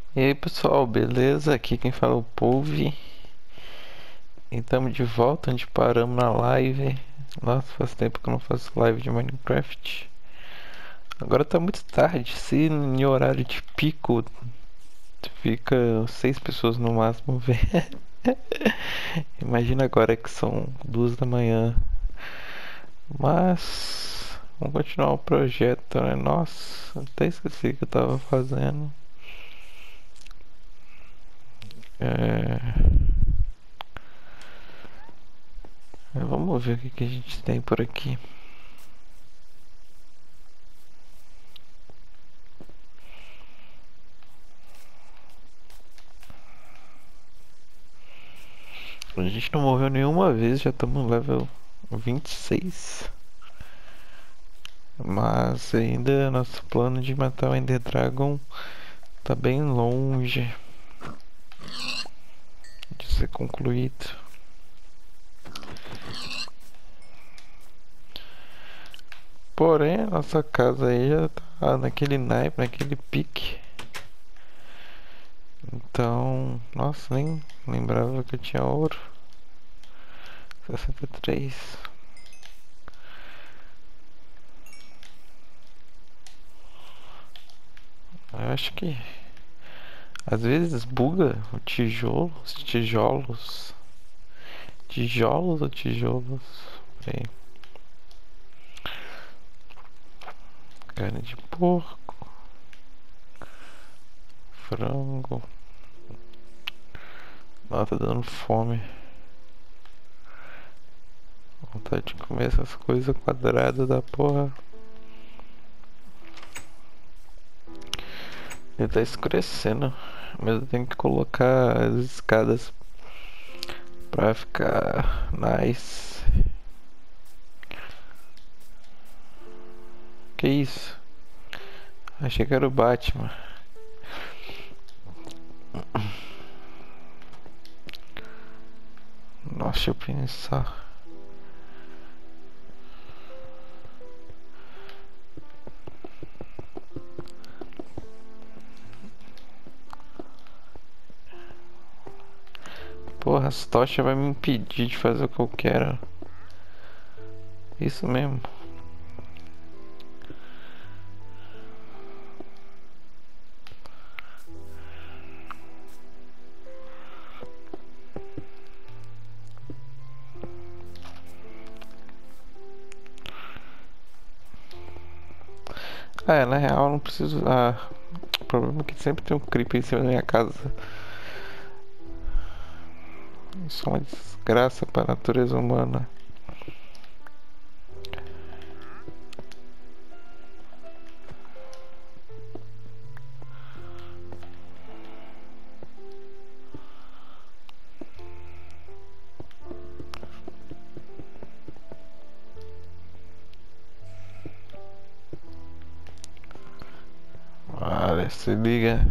E aí pessoal, beleza? Aqui quem fala é o Polvi. E estamos de volta onde paramos na live. Nossa, faz tempo que eu não faço live de Minecraft. Agora tá muito tarde, se em horário de pico fica 6 pessoas no máximo ver. Imagina agora que são 2 da manhã. Mas vamos continuar o projeto, né? Nossa, até esqueci o que eu tava fazendo. É... Vamos ver o que a gente tem por aqui. A gente não morreu nenhuma vez, já estamos no level 26. Mas ainda nosso plano de matar o Ender Dragon tá bem longe de ser concluído. Porém, a nossa casa aí já tá naquele naipe, naquele pique. Então, nossa, nem lembrava que eu tinha ouro. 63. Eu acho que às vezes buga o tijolo, os tijolos. Tijolos ou tijolos? Peraí. Carne de porco, frango. Nossa, tá dando fome. Vontade de comer essas coisas quadradas da porra. Ele tá escurecendo. Mas eu tenho que colocar as escadas pra ficar nice. Que isso? Achei que era o Batman. Nossa, deixa eu pensar. Porra, as tochas vai me impedir de fazer o que eu quero. Isso mesmo. Na real eu não preciso. O problema é que sempre tem um creeper em cima da minha casa. Isso é uma desgraça pra natureza humana. Olha, se liga.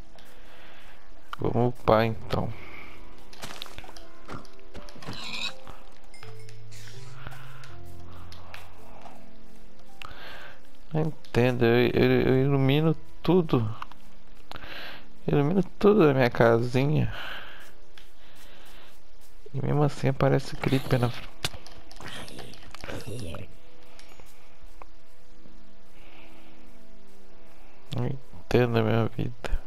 Vamos upar então. Não entendo, eu ilumino tudo. Ilumino tudo da minha casinha. E mesmo assim aparece creeper na frente. Não entendo a minha vida.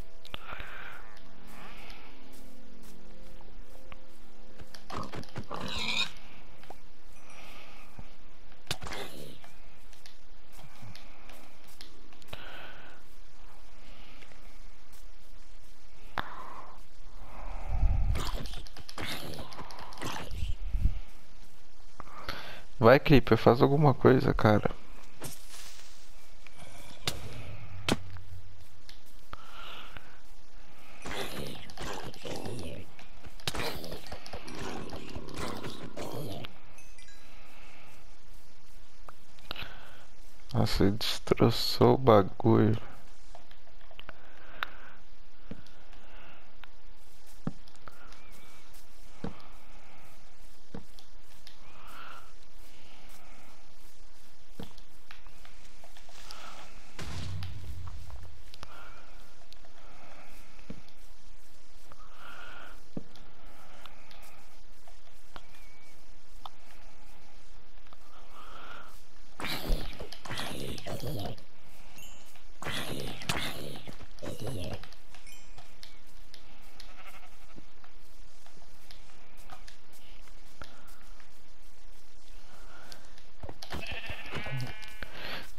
Vai, creeper, faz alguma coisa, cara. Nossa, ele destroçou o bagulho.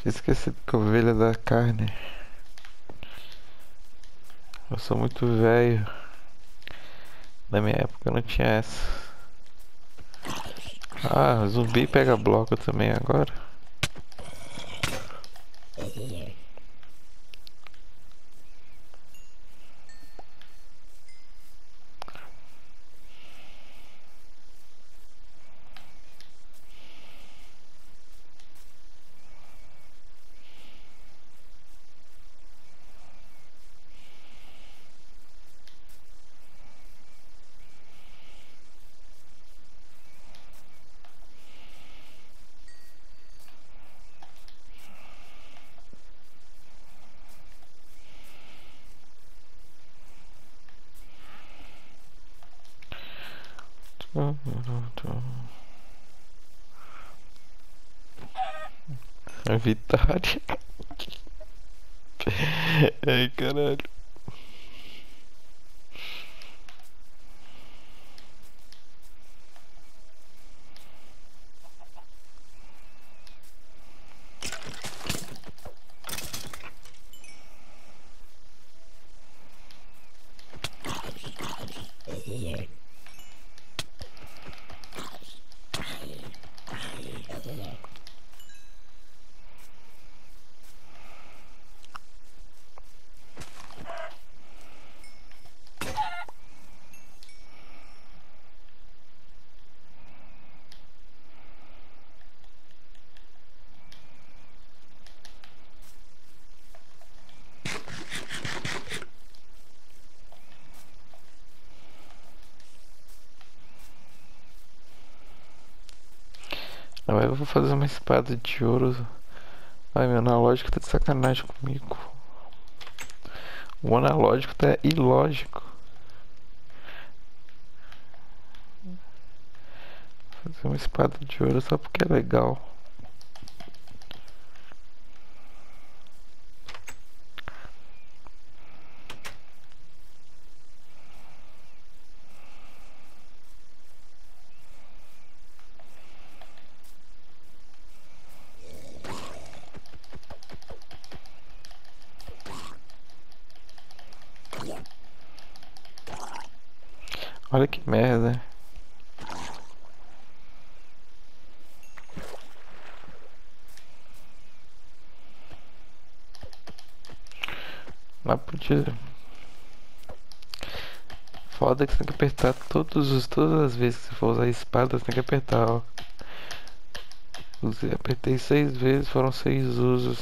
Tinha esquecido que ovelha da carne. Eu sou muito velho. Na minha época não tinha essa. Ah, zumbi pega bloco também agora. A Vitória. Ai, caralho. Agora eu vou fazer uma espada de ouro. Ai, meu analógico tá de sacanagem comigo. O analógico tá ilógico. Fazer uma espada de ouro só porque é legal. Olha que merda. Lá podia. Foda que você tem que apertar todas as vezes que você for usar a espada, você tem que apertar, ó. Apertei 6 vezes, foram 6 usos.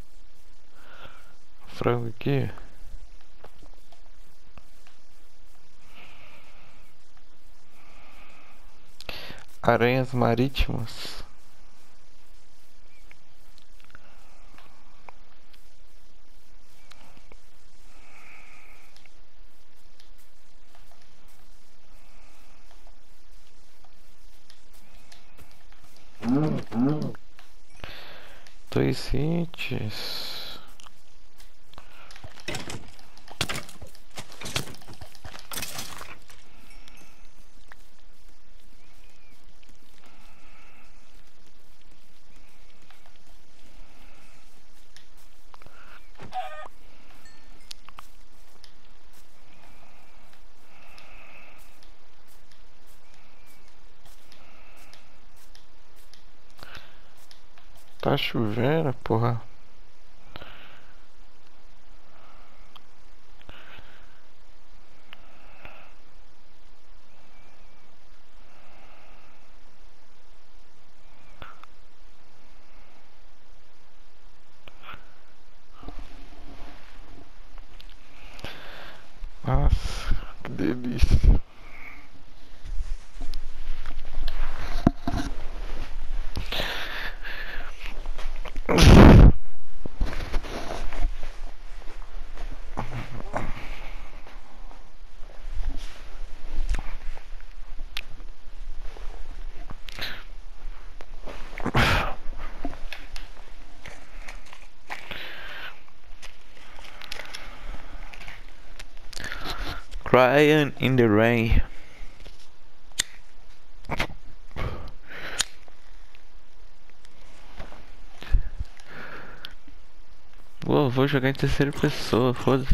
Frango aqui. Aranhas marítimas. Dois hits. Tá chovendo, porra. Nossa, que delícia. Crying in the rain. vou jogar em terceira pessoa, foda-se.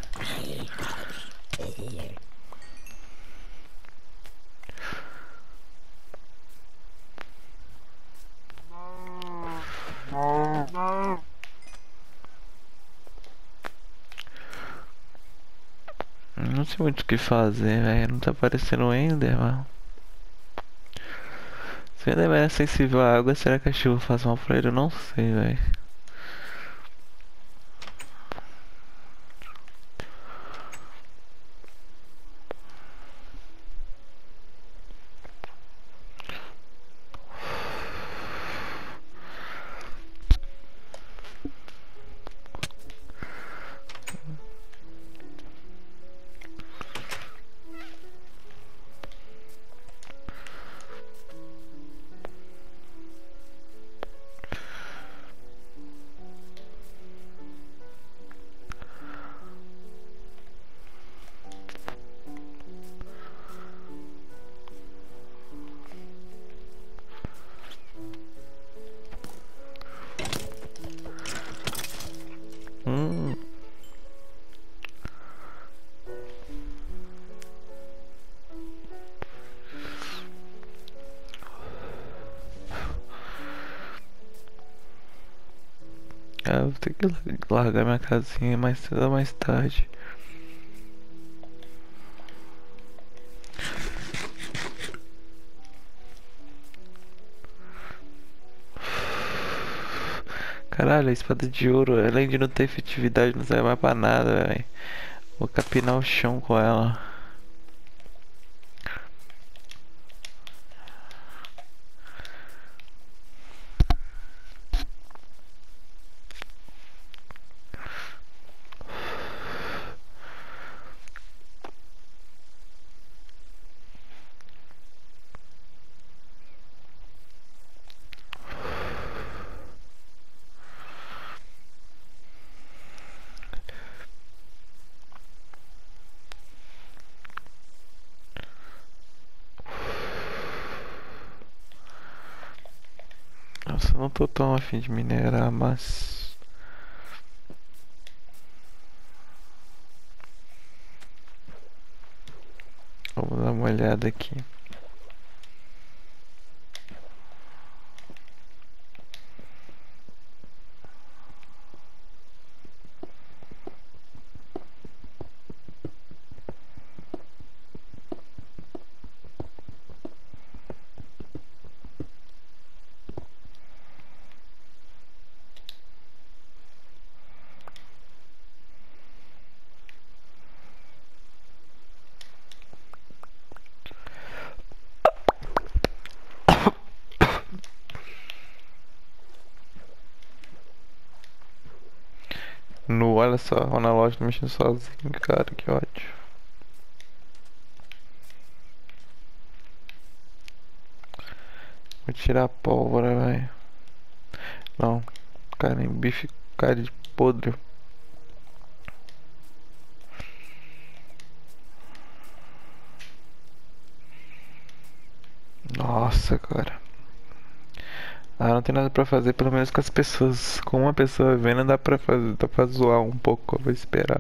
Não sei muito o que fazer, velho. Não tá aparecendo o Ender, mano. Se o Ender é sensível à água, será que a chuva faz mal pra ele? Eu não sei, velho. Hum. Ah, eu vou ter que largar minha casinha mais cedo ou mais tarde. Caralho, a espada de ouro, além de não ter efetividade, não serve mais pra nada, velho. Vou capinar o chão com ela. Nossa, eu não tô tão afim de minerar, mas... Vamos dar uma olhada aqui. No, olha só, o analógico mexendo sozinho, cara, que ódio. Vou tirar a pólvora, velho. Não, cara, em bife, cara de podre. Nossa, cara. Ah, não tem nada pra fazer, pelo menos com as pessoas. Com uma pessoa vendo, dá pra fazer, dá pra zoar um pouco. Eu vou esperar.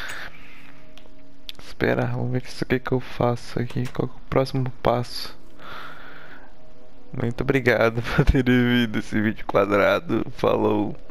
Espera, vamos ver o que eu faço aqui. Qual que é o próximo passo? Muito obrigado por ter visto esse vídeo quadrado. Falou.